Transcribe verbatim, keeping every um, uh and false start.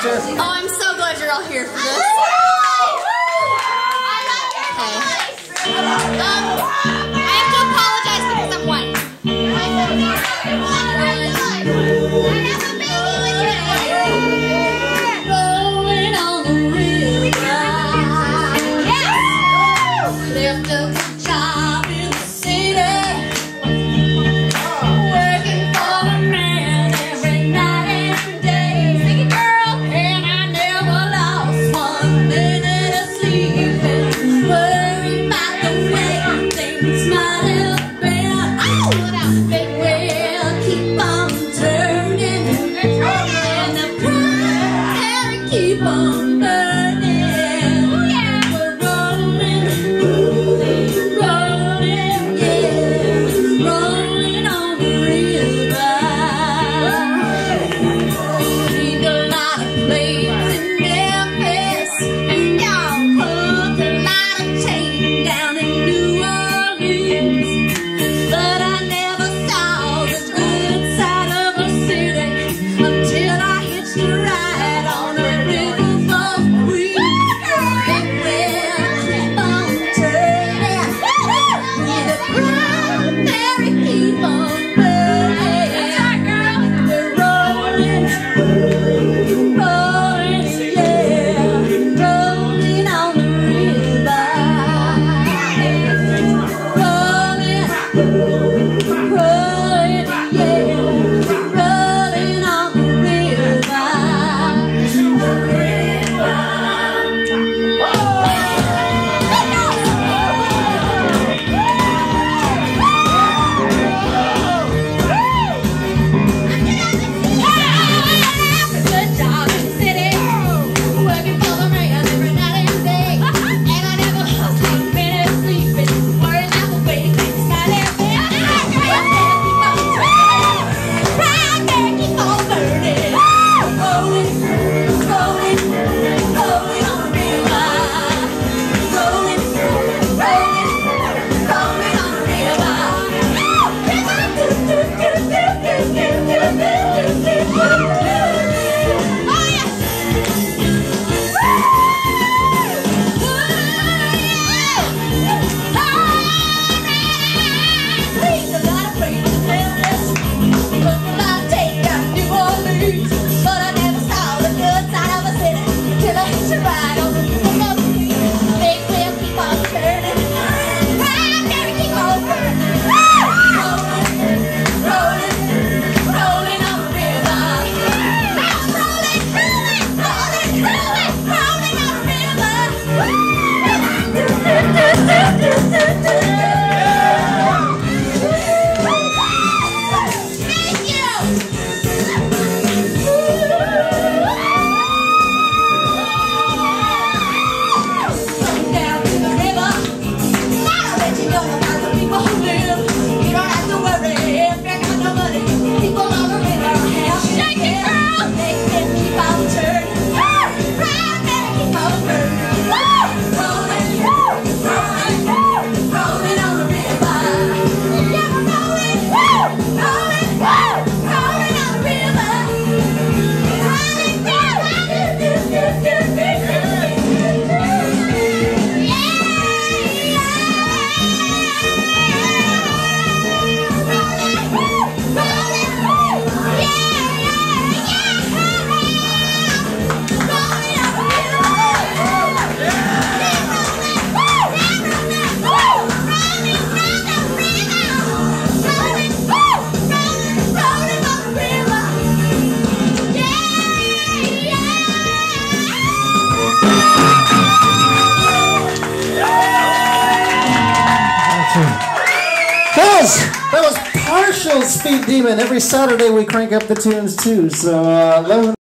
sister. Oh, I'm so glad you're all here for this. Hey. Um, I have to apologize because I'm white. Rolling on the river. Yes! Left a good job in the city. Working for a man every night, every day. Sing it, girl. And I never lost one minute of sleep. Worried about the way things might have been. Oh, but we'll keep on turning. And the fire keep on burning. Oh, yeah. We're rolling, rolling, yeah. Rolling on the river. Need a lot of planes in Memphis. And y'all put a lot of chain down in New Orleans. But I never saw the good side of a city until I hitched a ride on the river of Queens. And we'll keep on turning. With a proud Mary keep on burning. We're rolling, rolling, yeah. Rolling on the river. Rolling, rolling, yeah. Rolling on the river. Good job in the city, working for the man every night and day. And I never lost one minute of sleeping, worrying about the way things might have been. Proud man keep on burning. Rolling, rolling, rolling on the river. Rolling, rolling, rolling on the river. Oh, yeah. Please, a lot of praise to Memphis. Took a lot of take down New Orleans. But I never saw the good side of a city till I hitched a ride on the river of Queens. Big wheel keep on turning. Proud Mary keep on burning. Rolling, rolling, rolling on the river. Rolling, rolling, rolling, rolling, rolling on the river. Thank you. Down to the river. Now that you know about the people who live, you don't have to worry if you got no money. People on the river have shake it, girl. They can keep on turning. Proud man keep on burning. Rolling, rolling, rolling on the river. Yeah, we're rolling, rolling, rolling on the river. Rolling, Guys, that was partial Speed Demon. Every Saturday we crank up the tunes too. So uh, let